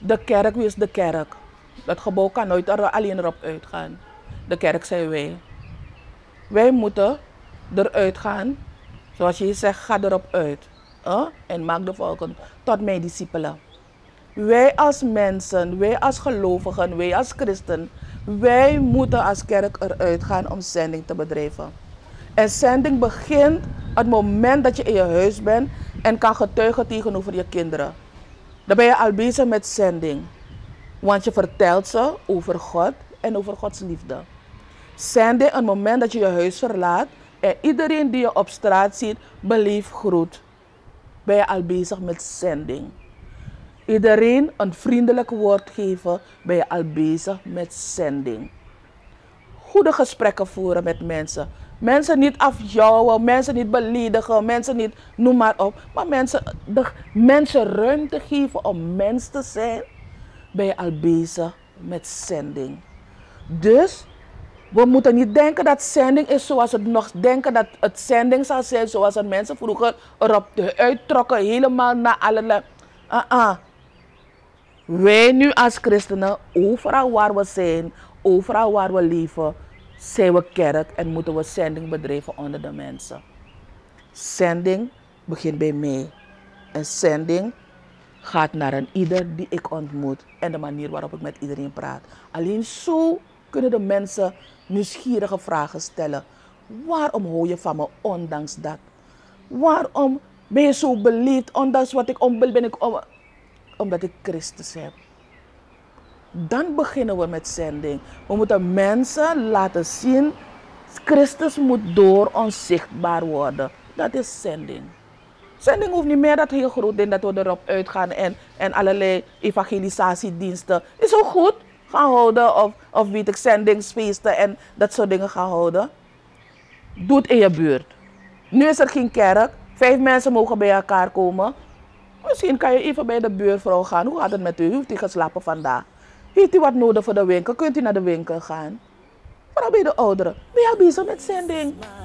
De kerk, wie is de kerk? Dat gebouw kan nooit alleen erop uitgaan. De kerk zijn wij. Wij moeten eruit gaan. Zoals je zegt, ga erop uit. En maak de volken tot mijn discipelen. Wij als mensen, wij als gelovigen, wij als christen, wij moeten als kerk eruit gaan om zending te bedrijven. En zending begint op het moment dat je in je huis bent en kan getuigen tegenover je kinderen. Dan ben je al bezig met zending. Want je vertelt ze over God en over Gods liefde. Zending op het moment dat je je huis verlaat en iedereen die je op straat ziet, beleef groet. Ben je al bezig met zending. Iedereen een vriendelijk woord geven, ben je al bezig met zending. Goede gesprekken voeren met mensen. Mensen niet afjouwen, mensen niet beledigen, mensen niet, noem maar op. Maar mensen ruimte geven om mens te zijn, ben je al bezig met zending. Dus we moeten niet denken dat zending is zoals het nog denken dat het zending zal zijn zoals het mensen vroeger erop uittrokken, helemaal naar allerlei. Wij nu als christenen, overal waar we zijn, overal waar we leven, zijn we kerk en moeten we zending bedrijven onder de mensen. Zending begint bij mij. En zending gaat naar een ieder die ik ontmoet en de manier waarop ik met iedereen praat. Alleen zo kunnen de mensen nieuwsgierige vragen stellen. Waarom hou je van me ondanks dat? Waarom ben je zo beleefd ondanks wat ik ben ik omdat ik Christus heb? Dan beginnen we met zending. We moeten mensen laten zien, Christus moet door ons zichtbaar worden. Dat is zending. Zending hoeft niet meer dat heel groot ding dat we erop uitgaan en allerlei evangelisatiediensten. Is ook goed gaan houden of weet ik, zendingsfeesten en dat soort dingen gaan houden. Doe het in je buurt. Nu is er geen kerk, 5 mensen mogen bij elkaar komen. Misschien kan je even bij de buurvrouw gaan. Hoe gaat het met u? Heeft u geslapen vandaag? Heeft u wat nodig voor de winkel? Kunt u naar de winkel gaan? Vooral bij de ouderen. Ben je al bezig met zending?